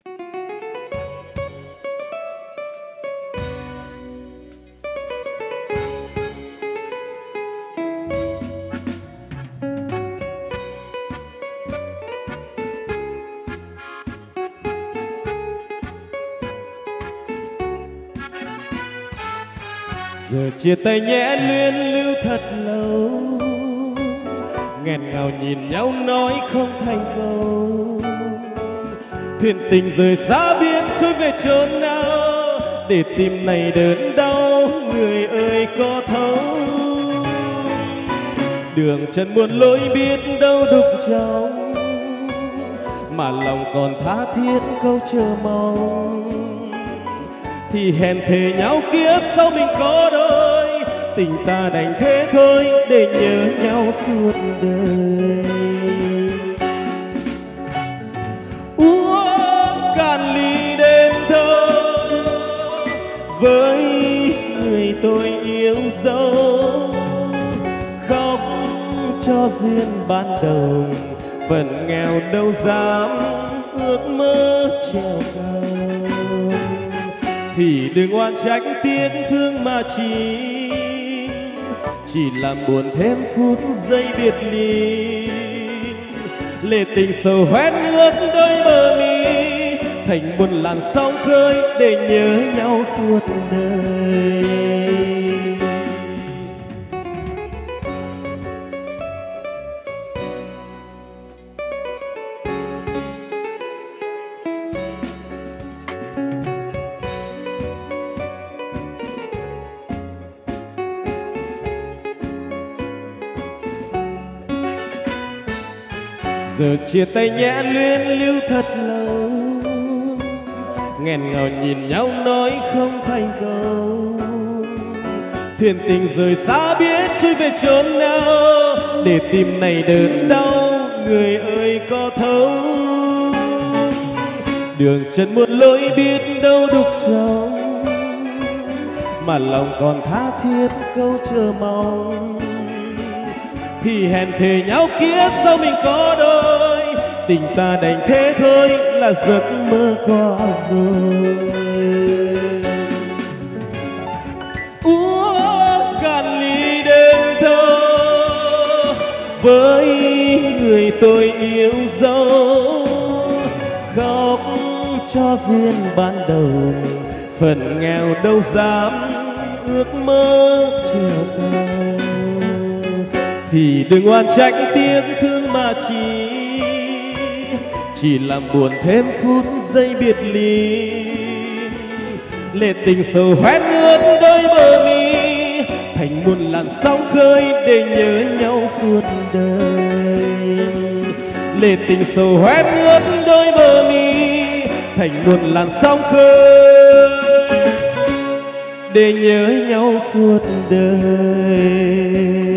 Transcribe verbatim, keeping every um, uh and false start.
Giờ chia tay nhẽ luyến lưu thật lâu, nghẹn ngào nhìn nhau nói không thành câu. Thuyền tình rời xa biết trôi về chốn nào, để tim này đớn đau người ơi có thấu. Đường chân muôn lối biết đâu đục trong, mà lòng còn tha thiết câu chờ mong. Thì hẹn thề nhau kiếp sau mình có đôi, tình ta đành thế thôi để nhớ nhau suốt đời. Uống cạn ly đêm thơ với người tôi yêu dấu, khóc cho duyên ban đầu, phần nghèo đâu dám ước mơ treo cao. Thì đừng oan trách tiếc thương mà chỉ chỉ làm buồn thêm phút giây biệt ly. Lệ tình sầu hoét ướt đôi bờ mi, thành một làn sóng khơi để nhớ nhau suốt đời. Giờ chia tay nhẽ luyến lưu thật lâu, nghẹn ngào nhìn nhau nói không thành câu. Thuyền tình rời xa biết trôi về chốn nào, để tim này đớn đau người ơi có thấu. Đường chân muôn lối biết đâu đục trong, mà lòng còn tha thiết câu chờ mong. Thì hẹn thề nhau kiếp sau mình có đôi, tình ta đành thế thôi là giấc mơ qua rồi. Uống cạn ly đêm thơ với người tôi yêu dấu, khóc cho duyên ban đầu, phần nghèo đâu dám ước mơ treo cao. Thì đừng oan trách tiếc thương mà chỉ chỉ làm buồn thêm phút giây biệt ly. Lệ tình sầu hoét ướt đôi bờ mi, thành muôn làn sóng khơi để nhớ nhau suốt đời. Lệ tình sầu hoét ướt đôi bờ mi, thành muôn làn sóng khơi để nhớ nhau suốt đời.